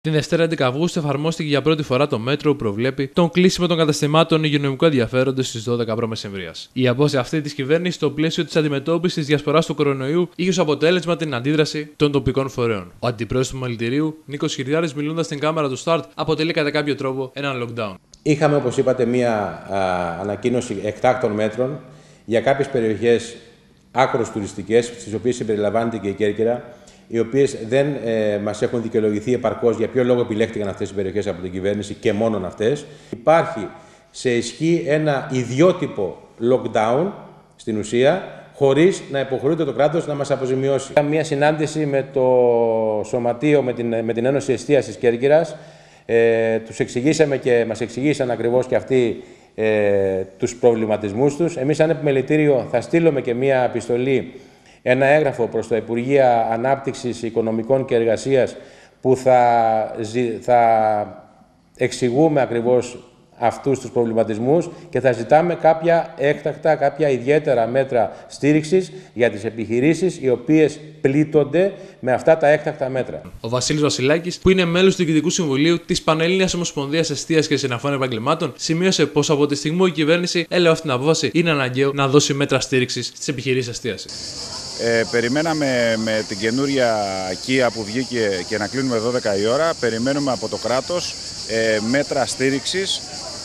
Την Δευτέρα 11 Αυγούστου εφαρμόστηκε για πρώτη φορά το μέτρο που προβλέπει τον κλείσιμο των καταστημάτων υγειονομικού ενδιαφέροντος στις 12 π.Μ. Η απόφαση αυτή της κυβέρνησης στο πλαίσιο της αντιμετώπισης της διασποράς του κορονοϊού είχε ως αποτέλεσμα την αντίδραση των τοπικών φορέων. Ο αντιπρόεδρος του Μελητηρίου, Νίκος Χιριάρης, μιλώντας στην κάμερα του Start, αποτελεί κατά κάποιο τρόπο ένα lockdown. Είχαμε, όπως είπατε, μία ανακοίνωση εκτάκτων μέτρων για κάποιες περιοχές άκρως τουριστικές, στις οποίες συμπεριλαμβάνεται και η Κέρκυρα, οι οποίες δεν μας έχουν δικαιολογηθεί επαρκώς για ποιο λόγο επιλέχθηκαν αυτές οι περιοχές από την κυβέρνηση και μόνον αυτές. Υπάρχει σε ισχύ ένα ιδιότυπο lockdown στην ουσία, χωρίς να υποχρεούται το κράτος να μας αποζημιώσει. Είχαμε μια συνάντηση με το Σωματείο, με την Ένωση Εστίασης Κέρκυρας. Τους εξηγήσαμε και μας εξηγήσαν ακριβώς και αυτοί τους προβληματισμούς τους. Εμείς, σαν Επιμελητήριο, θα στείλουμε και μια επιστολή, ένα έγγραφο προς το Υπουργείο Ανάπτυξης Οικονομικών και Εργασίας, που θα εξηγούμε ακριβώς αυτούς τους προβληματισμούς και θα ζητάμε κάποια έκτακτα, κάποια ιδιαίτερα μέτρα στήριξης για τις επιχειρήσεις οι οποίες πλήττονται με αυτά τα έκτακτα μέτρα. Ο Βασίλης Βασιλάκης, που είναι μέλος του Διοικητικού Συμβουλίου της Πανελλήνιας Ομοσπονδίας Εστίας και Συναφών Επαγγελμάτων, σημείωσε πως από τη στιγμή που η κυβέρνηση έλαβε αυτή την απόφαση, είναι αναγκαίο να δώσει μέτρα στήριξης στις επιχειρήσεις εστίασης. Περιμέναμε με την καινούρια Kia που βγήκε και να κλείνουμε 12 η ώρα, περιμένουμε από το κράτος μέτρα στήριξης,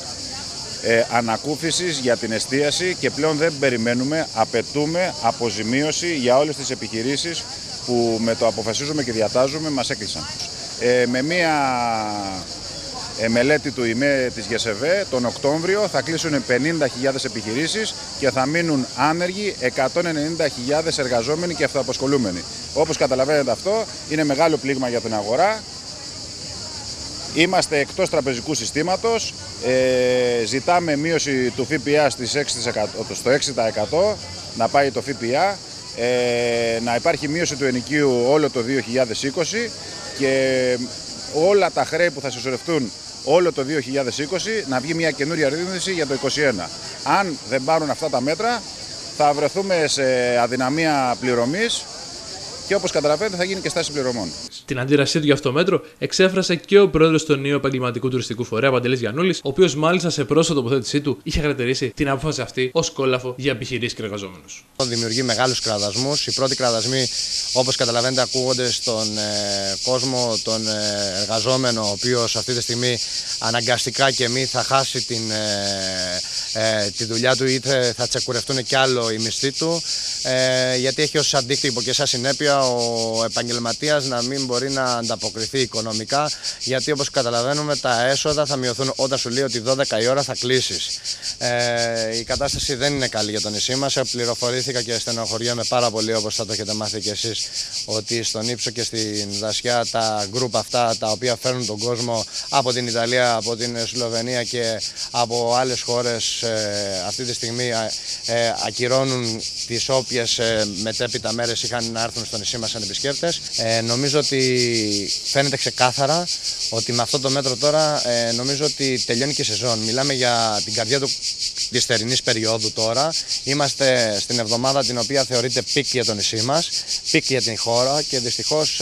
ανακούφισης για την εστίαση, και πλέον δεν περιμένουμε, απαιτούμε αποζημίωση για όλες τις επιχειρήσεις που με το αποφασίζουμε και διατάζουμε μας έκλεισαν. Με μία μελέτη του ΙΜΕ της ΓΕΣΕΒΕ, τον Οκτώβριο θα κλείσουν 50.000 επιχειρήσεις και θα μείνουν άνεργοι 190.000 εργαζόμενοι και αυτοαπασχολούμενοι. Όπως καταλαβαίνετε, αυτό είναι μεγάλο πλήγμα για την αγορά. Είμαστε εκτός τραπεζικού συστήματος, ζητάμε μείωση του ΦΠΑ στο 6%, να πάει το ΦΠΑ, να υπάρχει μείωση του ενοικίου όλο το 2020 και όλα τα χρέη που θα συσσωρευτούν όλο το 2020 να βγει μια καινούρια ρύθμιση για το 2021. Αν δεν πάρουν αυτά τα μέτρα, θα βρεθούμε σε αδυναμία πληρωμής και, όπως καταλαβαίνετε, θα γίνει και στάση πληρωμών. Την αντίδρασή του για αυτό το μέτρο εξέφρασε και ο πρόεδρος του νέου επαγγελματικού τουριστικού φορέα, Παντελής Γιαννούλης, ο οποίος μάλιστα σε πρόσφατη τοποθέτησή του είχε χαρακτηρίσει την απόφαση αυτή ως κόλαφο για επιχειρήσεις και εργαζόμενους. Δημιουργεί μεγάλους κραδασμούς. Οι πρώτοι κραδασμοί, όπως καταλαβαίνετε, ακούγονται στον κόσμο, τον εργαζόμενο, ο οποίος αυτή τη στιγμή αναγκαστικά και μη θα χάσει τη δουλειά του, ή θα τσεκουρευτούν κι άλλο οι μισθοί του, γιατί έχει ως αντίκτυπο και σαν συνέπεια ο επαγγελματίας να μην μπορεί να ανταποκριθεί οικονομικά, γιατί, όπως καταλαβαίνουμε, τα έσοδα θα μειωθούν όταν σου λέει ότι 12 η ώρα θα κλείσεις. Η κατάσταση δεν είναι καλή για το νησί μας. Πληροφορήθηκα και στενοχωριέμαι πάρα πολύ, όπως θα το έχετε μάθει κι εσείς, ότι στον Ύψο και στην Δασιά τα γκρουπ αυτά, τα οποία φέρνουν τον κόσμο από την Ιταλία, από την Σλοβενία και από άλλες χώρες, αυτή τη στιγμή ακυρώνουν τις όποιες μετέπειτα μέρες είχαν να έρθουν στο νησί μας σαν επισκέπτες. Νομίζω ότι φαίνεται ξεκάθαρα ότι με αυτό το μέτρο τώρα νομίζω ότι τελειώνει και η σεζόν. Μιλάμε για την καρδιά της θερινής περίοδου τώρα. Είμαστε στην εβδομάδα την οποία θεωρείται πικ για το νησί μας, πικ για την χώρα, και δυστυχώς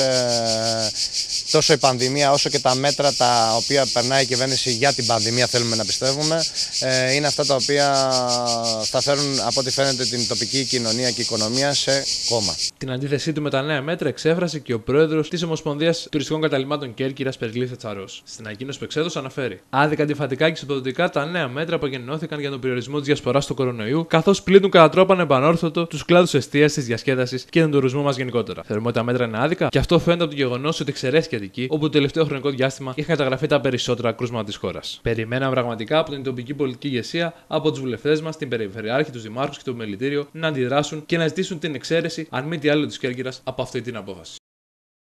τόσο η πανδημία όσο και τα μέτρα τα οποία περνάει η κυβέρνηση για την πανδημία, θέλουμε να πιστεύουμε, είναι αυτά τα οποία θα φέρουν, από ό,τι φαίνεται, την τοπική κοινωνία και οικονομία σε κόμμα. Την αντίθεσή του με τα νέα μέτρα εξέφρασε και ο πρόεδρος της Ομοσπονδίας Τουριστικών Καταλυμάτων Κέρκυρας, Περκλής Θετσαρός. Στην ανακοίνωση που εξέδωσε αναφέρει: άδικα, αντιφατικά και εξοδοτικά τα νέα μέτρα που εγκαινιώθηκαν για τον περιορισμό της διασποράς του κορονοϊού, καθώς πλήττουν κατά τρόπο ανεπανόρθωτο τους κλάδους εστίασης, διασκέδασης και τον τουρισμό μας γενικότερα. Θεωρούμε ότι τα μέτρα είναι άδικα, και αυτό φαίνεται από το γεγονός ότι εξαιρέθηκε Αττική, όπου το τελευταίο χρονικό διάστημα είχαν καταγραφεί τα περισσότερα κρούσματα της χώρας. Περιμέναμε πραγματικά από την τοπική πολιτική ηγεσία, από τους βουλευτές μας, την Περιφερειάρχη, τους δημάρχους και το Μελητήριο να αντιδράσουν και να ζητήσουν την εξαίρεση, αν μη τι άλλο, της Κέρκυρας από αυτή την απόφαση.